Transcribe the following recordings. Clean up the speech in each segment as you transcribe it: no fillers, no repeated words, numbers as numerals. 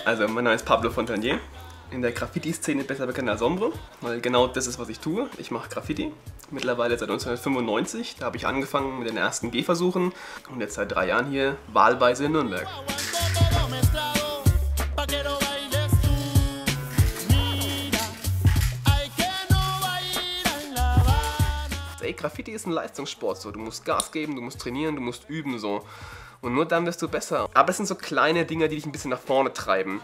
Also, mein Name ist Pablo Fontanier. In der Graffiti-Szene besser bekannt als Ombre, weil genau das ist, was ich tue. Ich mache Graffiti. Mittlerweile seit 1995. Da habe ich angefangen mit den ersten Gehversuchen und jetzt seit 3 Jahren hier wahlweise in Nürnberg. Ey, Graffiti ist ein Leistungssport, so. Du musst Gas geben, du musst trainieren, du musst üben, so. Und nur dann wirst du besser. Aber es sind so kleine Dinge, die dich ein bisschen nach vorne treiben.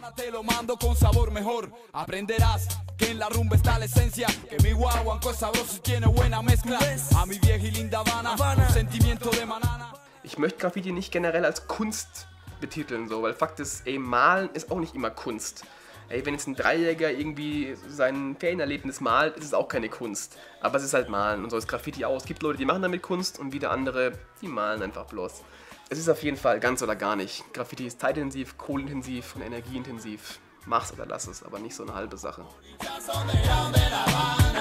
Ich möchte Graffiti nicht generell als Kunst betiteln, so, weil Fakt ist, ey, Malen ist auch nicht immer Kunst. Ey, wenn jetzt ein Dreijähriger irgendwie sein Ferienerlebnis malt, ist es auch keine Kunst. Aber es ist halt Malen und so ist Graffiti auch. Es gibt Leute, die machen damit Kunst und wieder andere, die malen einfach bloß. Es ist auf jeden Fall ganz oder gar nicht. Graffiti ist zeitintensiv, kohlenintensiv und energieintensiv. Mach's oder lass es, aber nicht so eine halbe Sache.